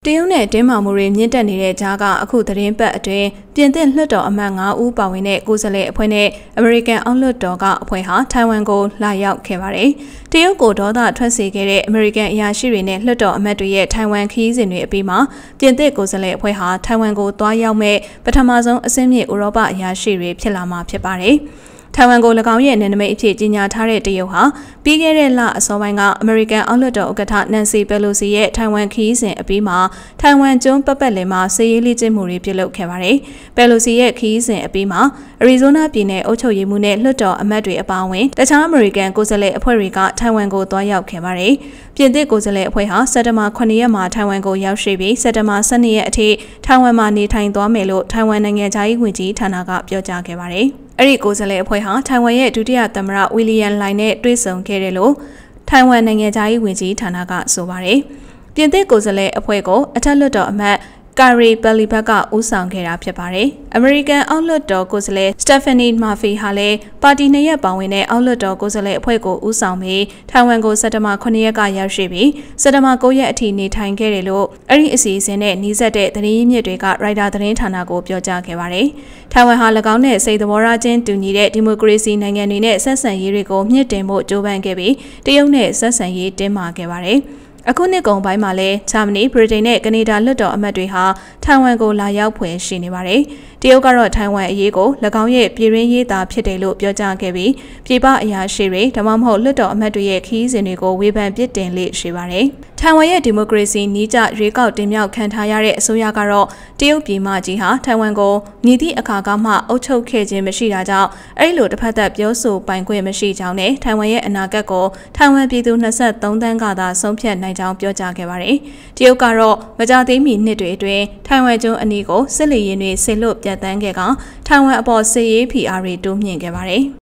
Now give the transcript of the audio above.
တရုတ်နဲ့တင်းမာမှုတွေမြင့်တက်နေတဲ့ကြားကအခုသတင်းပတ်အတွင်းပြင်သစ်လွှတ်တော်အမတ်9ဦးပါဝင်တဲ့ကိုယ်စားလှယ်အဖွဲ့နဲ့အမေရိကန်အောက်လွှတ်တော်ကအဖွဲ့ဟာထိုင်ဝမ်ကိုလာရောက်ခဲ့ပါတယ်။တရုတ်ကိုဒေါသထွက်စေခဲ့တဲ့အမေရိကန်အရာရှိတွေနဲ့လွှတ်တော်အမတ်တွေရဲ့ထိုင်ဝမ်ခရီးစဉ်တွေအပြီးမှာပြင်သစ်ကိုယ်စားလှယ်အဖွဲ့ဟာထိုင်ဝမ်ကိုသွားရောက်မဲ့ပထမဆုံးအဆင့်မြင့်ဥရောပအရာရှိတွေဖြစ်လာမှာဖြစ်ပါတယ်။ထိုင်ဝမ်ကို၎င်းရဲ့နယ်နိမိတ်အဖြစ်ကြီးညာထားတဲ့တရုတ်ဟာပြီးခဲ့တဲ့လအစောပိုင်းကအမေရိကန်အောက်လွှတ်တော်ဥက္ကဋ္ဌနန်စီပယ်လိုစီရဲ့ထိုင်ဝမ်ခရီးစဉ်အပြီးမှာထိုင်ဝမ်ကျွန်းပတ်ပတ်လည်မှာစစ်ရေးလေ့ကျင့်မှုတွေပြုလုပ်ခဲ့ပါတယ်။ပယ်လိုစီရဲ့ခရီးစဉ်အပြီးမှာအရီဇိုနာပြည်နယ်အုပ်ချုပ်ရေးမှူးနဲ့လွှတ်တော်အမတ်တွေအပါအဝင်တခြားအမေရိကန်ကိုယ်စားလှယ်အဖွဲ့တွေကထိုင်ဝမ်ကိုသွားရောက်ခဲ့ပါတယ်။ပြင်သစ်ကိုယ်စားလှယ်အဖွဲ့ဟာစက်တင်ဘာ9ရက်မှာထိုင်ဝမ်ကိုရောက်ရှိပြီးစက်တင်ဘာ12ရက်အထိထိုင်ဝမ်မှာနေထိုင်သွားမယ်လို့ထိုင်ဝမ်နိုင်ငံသားရေးဝန်ကြီးဌာနကပြောကြားခဲ့ပါတယ်။အဲ့ဒီကိုယ်စားလှယ်အဖွဲ့ဟာထိုင်ဝမ်ရဲ့ဒုတိယသမ္မတဝီလီယံလိုင်နဲ့တွေ့ဆုံခဲ့တယ်လို့ထိုင်ဝမ်နိုင်ငံသားရေးဝန်ကြီးဌာနကဆိုပါတယ်။ပြင်သစ်ကိုယ်စားလှယ်အဖွဲ့ကိုအထက်လွှတ်တော်အမတ်ကာရီဘယ်လီဘတ်ကဦးဆောင်ခဲ့တာဖြစ်ပါတယ်။အမေရိကန်အောက်လွှတ်တော်ကိုယ်စားလှယ်စတက်ဖာနီမာဖီဟာလည်းပါတီနှစ်ရပ်ပါဝင်တဲ့အောက်လွှတ်တော်ကိုယ်စားလှယ်အဖွဲ့ကိုဦးဆောင်ပြီးထိုင်ဝမ်ကိုစက်တင်ဘာ9ရက်ကရောက်ရှိပြီးစက်တင်ဘာ9ရက်အထိနေထိုင်ခဲ့တယ်လို့အဲ့ဒီအစီအစဉ်နဲ့နှီးစပ်တဲ့သတင်းရင်းမြစ်တွေကရိုက်တာသတင်းဌာနကိုပြောကြားခဲ့ပါတယ်။ထိုင်ဝမ်ဟာ၎င်းနဲ့စိတ်သဘောထားချင်းတူညီတဲ့ဒီမိုကရေစီနိုင်ငံတွေနဲ့ဆက်ဆံရေးတွေကိုမြင့်တင်ဖို့ကြိုးပမ်းခဲ့ပြီးတရုတ်နဲ့ဆက်ဆံရေးတင်းမာခဲ့ပါတယ်။အခုနှစ်ကုန်ပိုင်းမှာလဲဂျာမနီဗြိတိန်နဲ့ကနေဒါလွှတ်တော်အမတ်တွေဟာထိုင်ဝမ်ကိုလာရောက်ဖွယ်ရှိနေပါတယ်။တရုတ်ကတော့ထိုင်ဝမ်အရေးကို၎င်းရဲ့ပြည်ရင်းရေးသားဖြစ်တယ်လို့ပြောကြားခဲ့ပြီးပြည်ပအရာရှိတွေဒါမှမဟုတ်လွှတ်တော်အမတ်တွေရဲ့ခရီးစဉ်တွေကိုဝေဖန်ပစ်တင်လေ့ရှိပါတယ်။ထိုင်ဝမ်ရဲ့ဒီမိုကရေစီနီးကျရွေးကောက်တင်မြှောက်ခံထားရတဲ့အစိုးရကတော့တရုတ်ပြည်မကြီးဟာထိုင်ဝမ်ကိုမြည်သည့်အခါကမှအုပ်ချုပ်ခဲ့ခြင်းမရှိတာကြောင့်အဲ့လိုတစ်ဖက်သက်ပြောဆိုပိုင်ခွင့်မရှိကြောင်းနဲ့ထိုင်ဝမ်ရဲ့အနာဂတ်ကိုထိုင်ဝမ်ပြည်သူ23သန်းကသာဆုံးဖြတ်နိုင်ကြောင်းပြောကြားခဲ့ပါတယ်။တရုတ်ကတော့မကြသေးမီနှစ်တွေအတွင်းထိုင်ဝမ်ကျွန်းအနီးကိုစစ်လေယာဉ်တွေဆင်လွတ်ပြတ်တန်းခဲ့ကထိုင်ဝမ်အပေါ်စစ်ရေးဖိအားတွေတိုးမြင့်ခဲ့ပါတယ်။